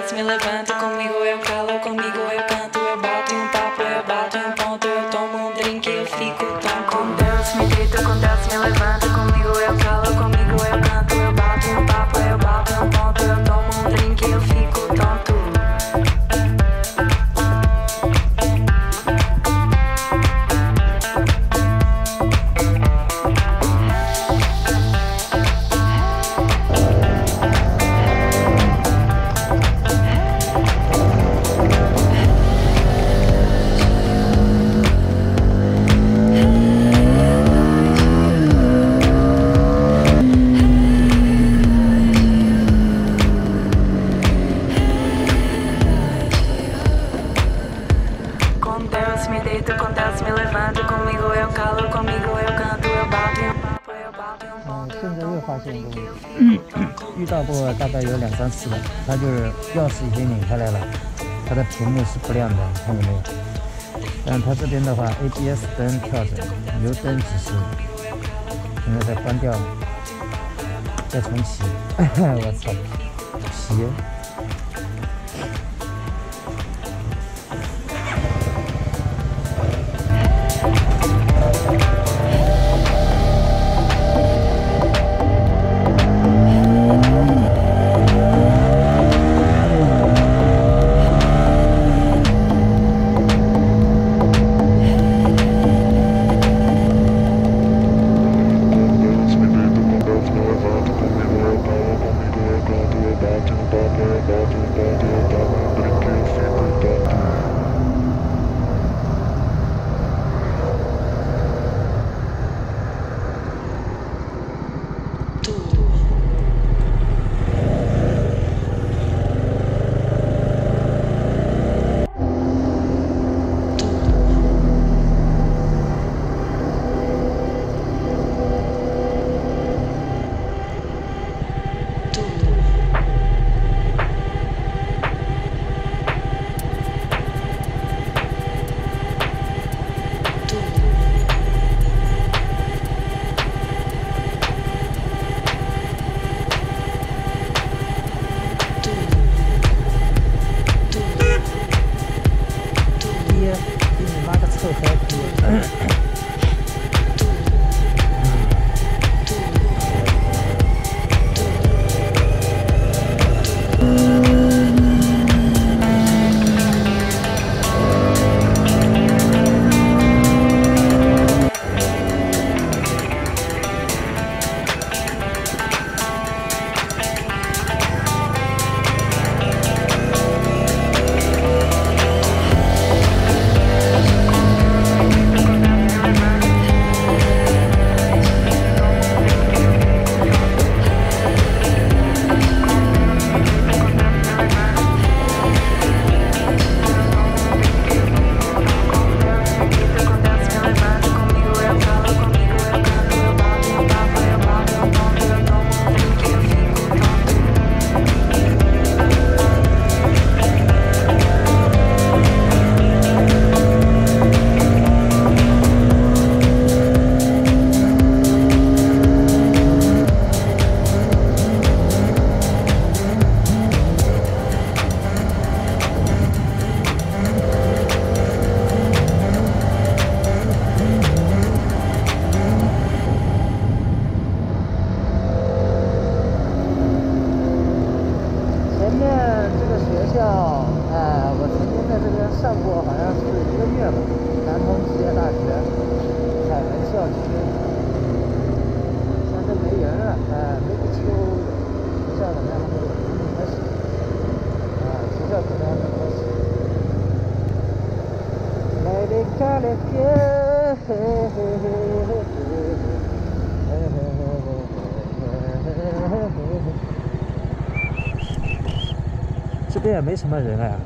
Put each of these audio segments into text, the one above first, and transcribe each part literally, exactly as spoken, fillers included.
desce, me levanta, comigo eu calo, comigo eu canto, eu bato em um papo, eu bato em um ponto, eu tomo um drink, eu fico tonto. Com Deus me deita, com Deus me levanta, comigo eu calo, comigo eu canto, eu bato em um papo, eu bato em um ponto, eu tomo um drink, eu fico tonto. 嗯，遇到过大概有两三次了，它就是钥匙已经拧开来了，它的屏幕是不亮的，你看见没有？但它这边的话 ，A B S 灯跳着，油灯指示，现在再关掉，再重启，我操，皮！这边也没什么人啊。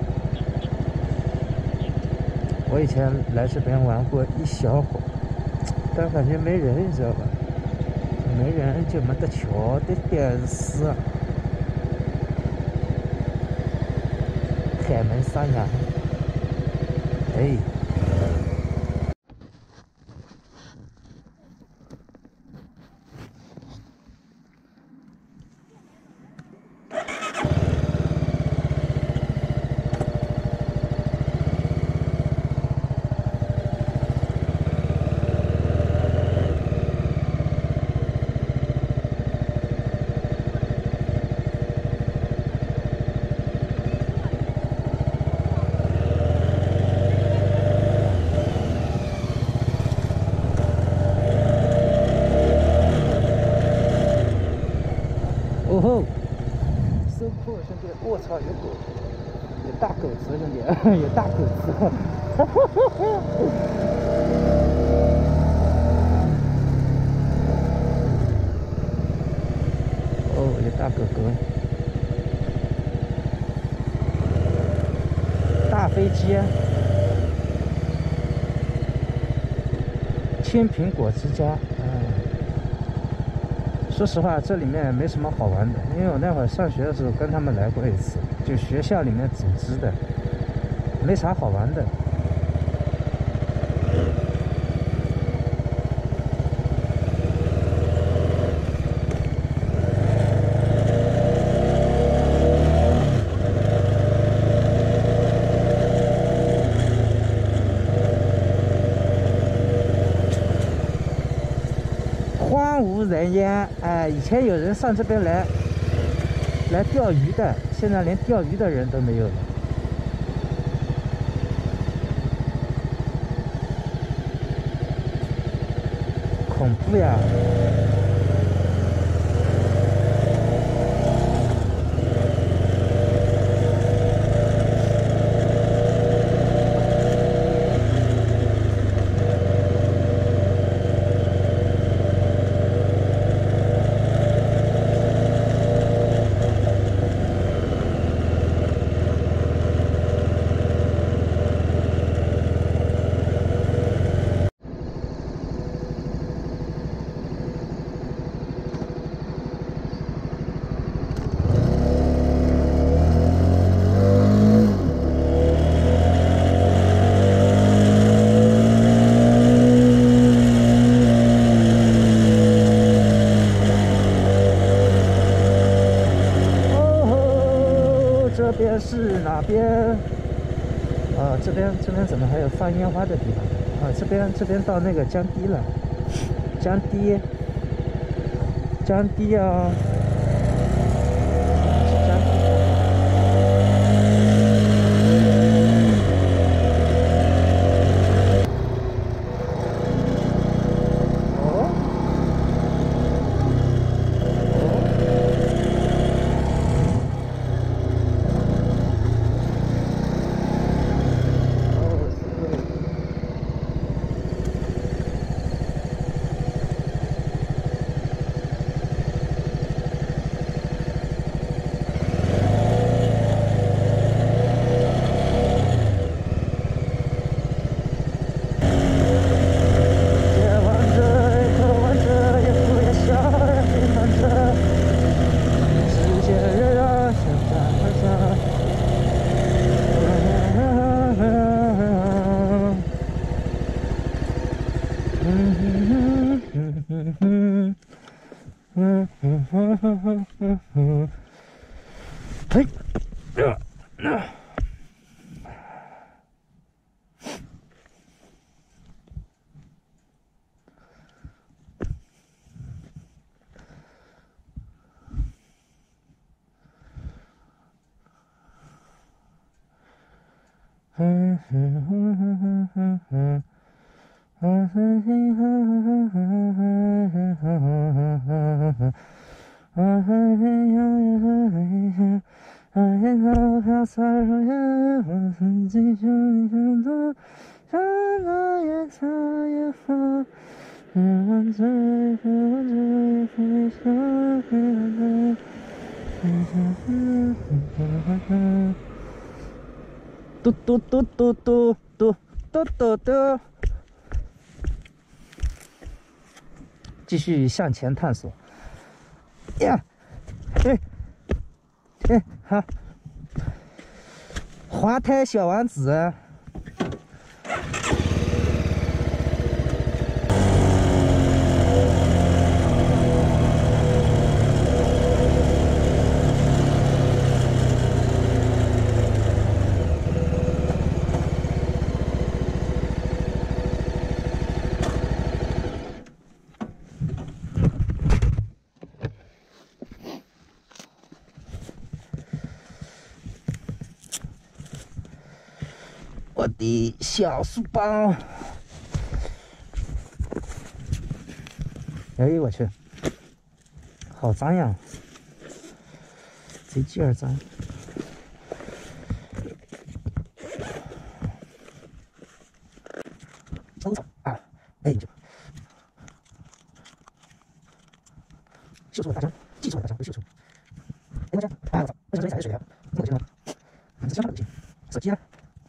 我以前来这边玩过一小会儿，但感觉没人，你知道吧？没人就没得瞧，得点事啊。开门啥呀？哎。 操，有狗，有大狗子，兄弟，有大狗子。哦，有大狗狗。大飞机。青苹果之家，嗯，说实话，这里面没什么好玩的，因为我那会儿上学的时候跟他们来过一次，就学校里面组织的，没啥好玩的。荒无人烟，哎，以前有人上这边来来钓鱼的，现在连钓鱼的人都没有了，恐怖呀！这边是哪边？啊，这边这边怎么还有放烟花的地方？啊，这边这边到那个江堤了，江堤，江堤啊，江堤。嘿，嗯哼哼哼哼哼哼。嗯哼哼哼哼哼哼哼哼哼哼，啊嘿嘿呀呀嘿嘿，哎呀老飘洒入眼，我曾经就你很多，像那夜草也放，夜晚这夜晚这夜飞翔，黑暗的，黑暗的，嘟嘟嘟嘟嘟嘟嘟嘟嘟。继续向前探索。呀，哎，哎，好，滑胎小王子。我的小书包，哎，我去，好脏呀，贼鸡儿脏。 收手啊，哎就，秀出了大张，技术的大张不是秀出。哎我这，哎我操，为什么这里踩着水啊？这么恶心吗？这相当恶心。手机啊。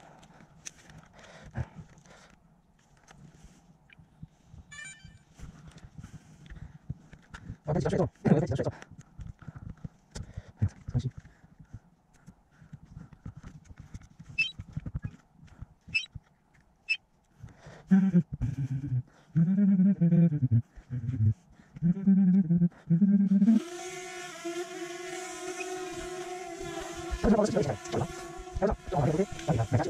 我开几条水走，我开几条水走。重新。嗯。他把我的车起来，走了，开上，正好那个 OK， 让你们买下去。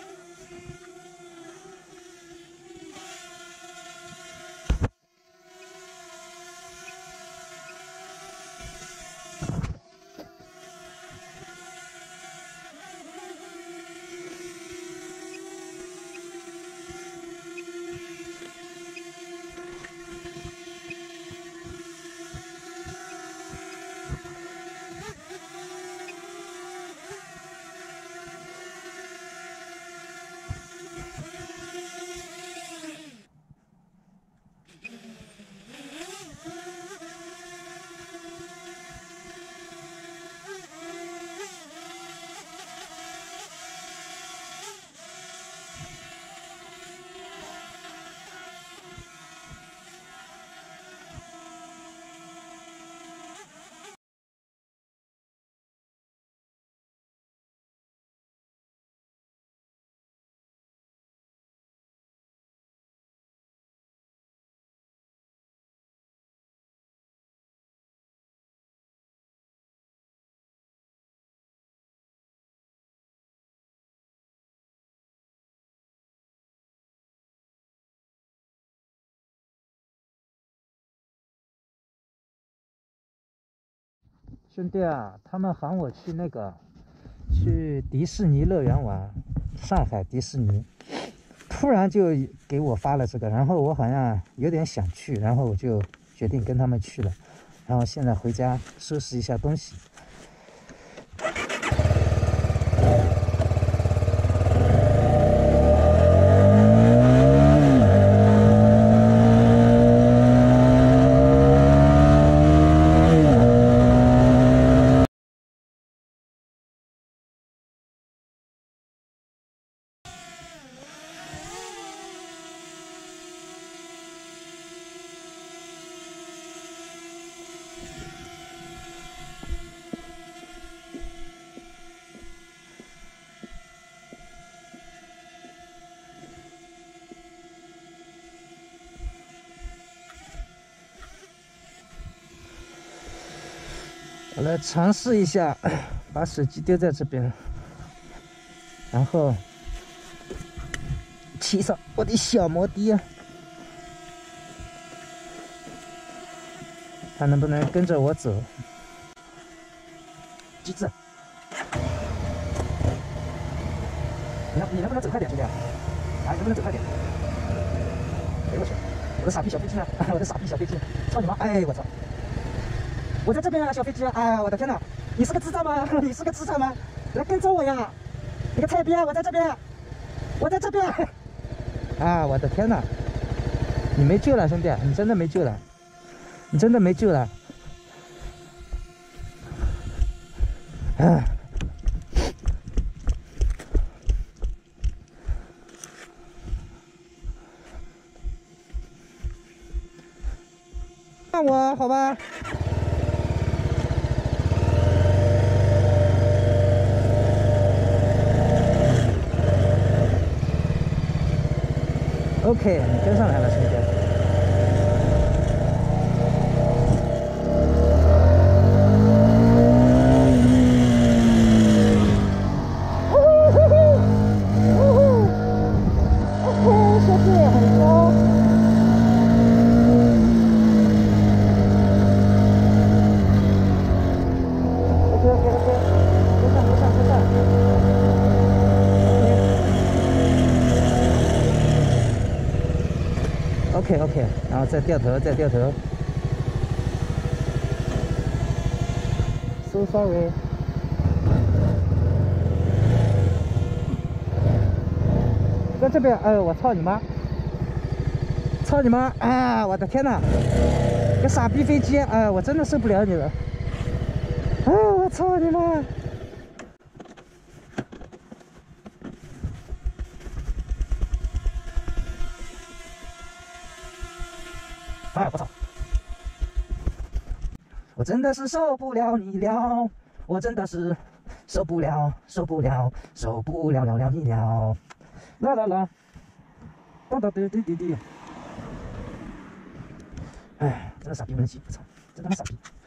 兄弟啊，他们喊我去那个，去迪士尼乐园玩，上海迪士尼，突然就给我发了这个，然后我好像有点想去，然后我就决定跟他们去了，然后现在回家收拾一下东西。我来尝试一下，把手机丢在这边，然后骑上我的小摩的，看能不能跟着我走。机智，你能你能不能走快点，兄弟？啊，你能不能走快点？哎我去，我的傻逼小飞机呢？我的傻逼小飞机，操你妈！哎我操！我在这边啊，小飞机！哎，我的天哪，你是个智障吗？你是个智障吗？来跟着我呀！你个菜逼！我在这边，我在这边！啊，我的天哪，你没救了，兄弟，你真的没救了，你真的没救了！啊！让我好吧。OK， 你跟上来了，兄弟。呜呼呼呼，呜呼，哦吼，小弟很高。OK OK OK， 跟上跟上跟上。OK OK， 然后再掉头，再掉头。So sorry。在这边，哎呦，我操你妈！ 操你妈！哎，我的天哪！个傻逼飞机！哎，我真的受不了你了！哎，我操你妈！哎，我操！我真的是受不了你了，我真的是受不了，受不了，受不了了了你了！啦啦啦！哒哒滴滴滴滴！哎，真的傻逼，不能骑！我操，真他妈傻逼！